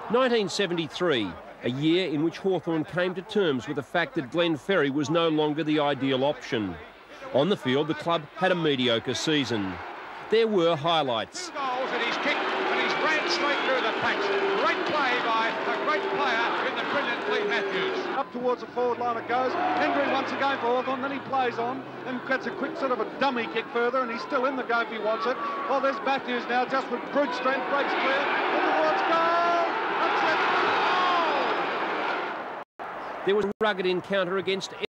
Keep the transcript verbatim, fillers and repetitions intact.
nineteen seventy-three, a year in which Hawthorn came to terms with the fact that Glenn Ferry was no longer the ideal option. On the field, the club had a mediocre season. There were highlights. Two goals and he's kicked and he's ran straight through the packs. Great play by a great player in the brilliant Lee Matthews. Up towards the forward line it goes. Hendry once again for Hawthorn, then he plays on and gets a quick sort of a dummy kick further, and he's still in the game if he wants it. Well, there's Matthews now, just with brute strength, breaks clear, and towards goal! That's it! Goal! There was a rugged encounter against